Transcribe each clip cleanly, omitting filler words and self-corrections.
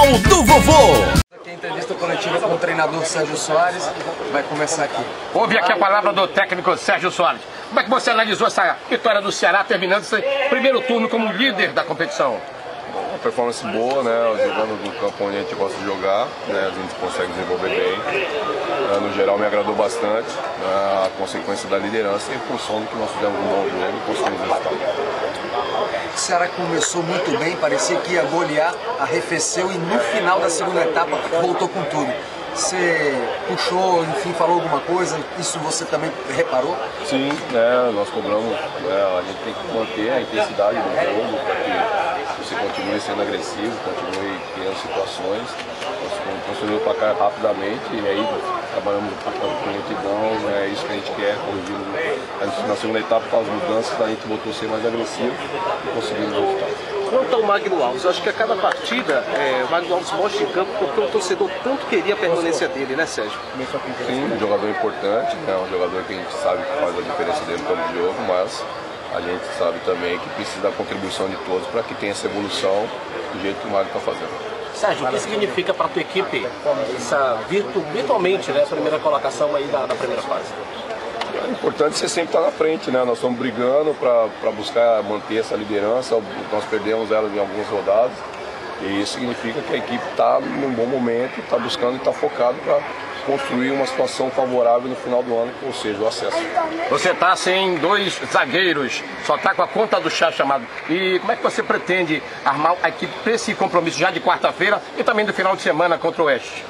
Show do Vovô. Aqui a entrevista coletiva com o treinador Sérgio Soares vai começar aqui. Ouve aqui a palavra do técnico Sérgio Soares. Como é que você analisou essa vitória do Ceará, terminando esse primeiro turno como líder da competição? Uma performance boa, né? Jogando no campo onde a gente gosta de jogar, né? A gente consegue desenvolver bem. No geral me agradou bastante, a consequência da liderança em função do que nós fizemos um bom jogo e conseguimos o resultado. O Ceará começou muito bem, parecia que ia golear, arrefeceu e no final da segunda etapa voltou com tudo. Você puxou, enfim, falou alguma coisa, isso você também reparou? Sim, né, nós cobramos, a gente tem que manter a intensidade do jogo para que você continue sendo agressivo, continue criando situações. Nós construímos para cá rapidamente e aí trabalhamos com lentidão, é isso que a gente quer, corrigindo. Na segunda etapa, com as mudanças, a gente voltou a ser mais agressivo e conseguimos o resultado. Quanto ao Magno Alves, eu acho que a cada partida o Magno Alves mostra em campo porque o torcedor tanto queria a permanência dele, né, Sérgio? Sim, um jogador importante, né? Um jogador que a gente sabe que faz a diferença dentro do campo de jogo, mas a gente sabe também que precisa da contribuição de todos para que tenha essa evolução do jeito que o Magno está fazendo. Sérgio, o que significa para a tua equipe essa virtualmente, né, a primeira colocação aí da primeira fase? É importante você sempre estar na frente, né? Nós estamos brigando para buscar manter essa liderança. Nós perdemos ela em algumas rodadas e isso significa que a equipe está num bom momento, está buscando e está focado para construir uma situação favorável no final do ano, ou seja, o acesso. Você está sem dois zagueiros, só está com a conta do chá chamado. E como é que você pretende armar a equipe para esse compromisso já de quarta-feira e também do final de semana contra o Oeste?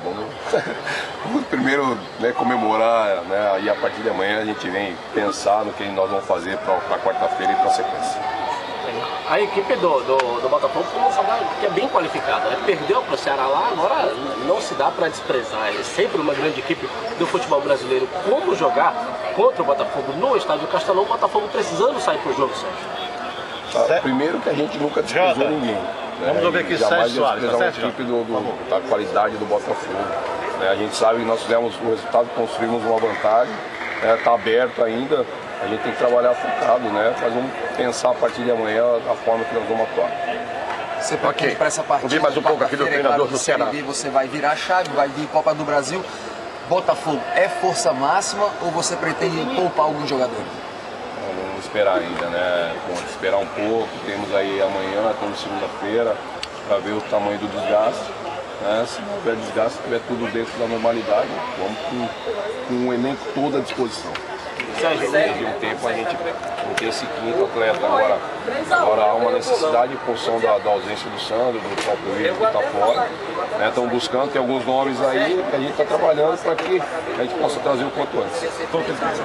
Vamos primeiro, né, comemorar, né, e a partir de amanhã a gente vem pensar no que nós vamos fazer para quarta-feira e para a sequência. A equipe do Botafogo foi uma jogada que é bem qualificada, né? Perdeu para o Ceará lá, agora não se dá para desprezar. É sempre uma grande equipe do futebol brasileiro. Como jogar contra o Botafogo no Estádio Castelão, o Botafogo precisando sair para o jogo, Sérgio? Primeiro que a gente nunca desprezou ninguém. Vamos ouvir aqui Sérgio Soares. Jamais desprezar uma equipe da qualidade do Botafogo. A gente sabe que nós fizemos o resultado, construímos uma vantagem, está aberto ainda. A gente tem que trabalhar focado, né? Mas vamos pensar a partir de amanhã a forma que nós vamos atuar. Você pretende para essa partida? Ouvir mais um pouco aqui do treinador do Ceará. Você vai virar a chave, vai vir Copa do Brasil. Botafogo é força máxima ou você pretende poupar algum jogador? Vamos esperar ainda, né? Vamos esperar um pouco. Temos aí amanhã, temos segunda-feira, para ver o tamanho do desgaste. Se não houver desgaste, se tiver tudo dentro da normalidade, vamos com o elenco todo à disposição. De um tempo a gente não tem esse quinto atleta. Agora há uma necessidade em função da ausência do Sandro, do próprio Willian que está fora. Estão buscando, tem alguns nomes aí que a gente está trabalhando para que a gente possa trazer o quanto antes. Não,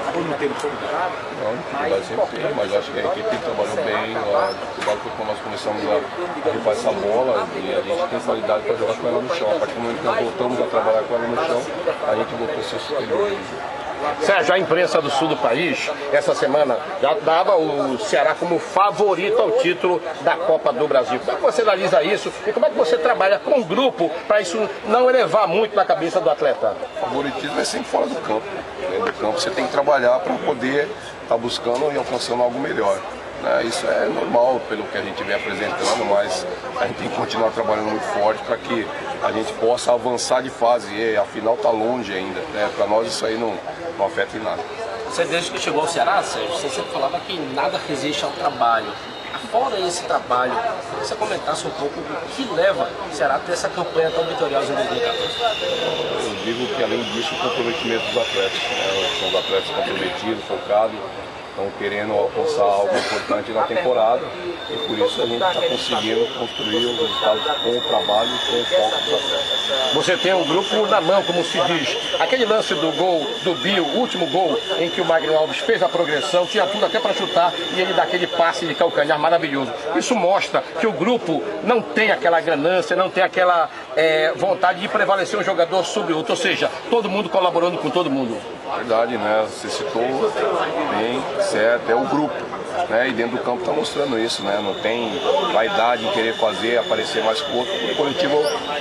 dificuldade sempre tem, mas acho que a equipe trabalhou bem. Quando nós começamos a limpar essa bola e a gente tem qualidade para jogar com ela no chão. A partir do momento que nós voltamos a trabalhar com ela no chão, a gente voltou a ser superior. Sérgio, a imprensa do sul do país, essa semana, já dava o Ceará como favorito ao título da Copa do Brasil. Como é que você analisa isso e como é que você trabalha com o grupo para isso não elevar muito na cabeça do atleta? O favoritismo é sempre fora do campo. Dentro do campo você tem que trabalhar para poder estar buscando e alcançando algo melhor. Isso é normal pelo que a gente vem apresentando, mas a gente tem que continuar trabalhando muito forte para que a gente possa avançar de fase. E a final está longe ainda, para nós isso aí não afeta em nada. Você desde que chegou ao Ceará, Sérgio, você sempre falava que nada resiste ao trabalho. Fora esse trabalho, você comentasse um pouco do que leva o Ceará a ter essa campanha tão vitoriosa em 2014? Eu digo que além disso o comprometimento dos atletas. São os atletas comprometidos, focados. Estão querendo alcançar algo importante na temporada e por isso a gente está conseguindo construir os resultados com o trabalho e com o foco dos atletas. Você tem um grupo na mão, como se diz. Aquele lance do gol do Bill, o último gol em que o Magno Alves fez a progressão, tinha tudo até para chutar e ele dá aquele passe de calcanhar maravilhoso. Isso mostra que o grupo não tem aquela ganância, não tem aquela vontade de prevalecer um jogador sobre outro, ou seja, todo mundo colaborando com todo mundo. Verdade, né? Você citou bem, certo, é o grupo, né? E dentro do campo está mostrando isso, né? Não tem vaidade em querer fazer, aparecer mais que o outro. O coletivo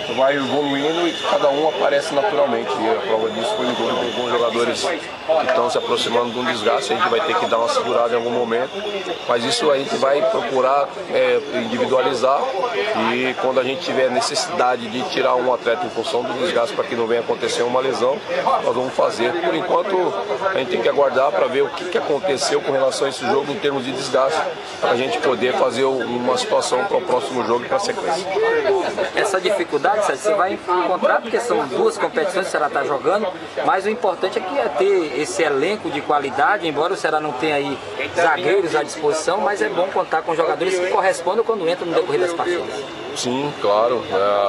vai evoluindo e cada um aparece naturalmente. E a prova disso foi no gol de alguns jogadores que estão se aproximando de um desgaste. A gente vai ter que dar uma segurada em algum momento, mas isso a gente vai procurar individualizar, e quando a gente tiver necessidade de tirar um atleta em função do desgaste para que não venha acontecer uma lesão, nós vamos fazer. Por enquanto a gente tem que aguardar para ver o que aconteceu com relação a esse jogo em termos de desgaste, para a gente poder fazer uma situação para o próximo jogo e para a sequência. Essa dificuldade você vai encontrar, porque são duas competições que o Ceará está jogando, mas o importante é ter esse elenco de qualidade, embora o Ceará não tenha aí zagueiros à disposição, mas é bom contar com jogadores que correspondam quando entram no decorrer das partidas. Sim, claro.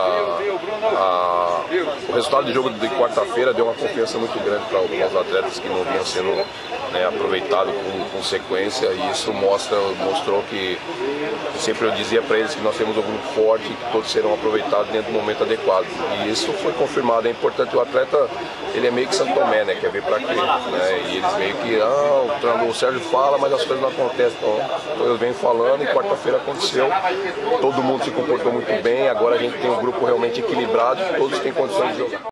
O resultado do jogo de quarta-feira deu uma confiança muito grande para os atletas que não vinham sendo aproveitados com sequência, e isso mostrou que sempre eu dizia para eles que nós temos um grupo forte e que todos serão aproveitados dentro do momento adequado. E isso foi confirmado. É importante, o atleta, ele é meio que Santo Tomé, né? Quer ver para quê? E eles meio que, o Sérgio fala, mas as coisas não acontecem. Então eu venho falando, e quarta-feira aconteceu. Todo mundo se comportou muito bem. Agora a gente tem um grupo realmente equilibrado, todos têm condições de jogar.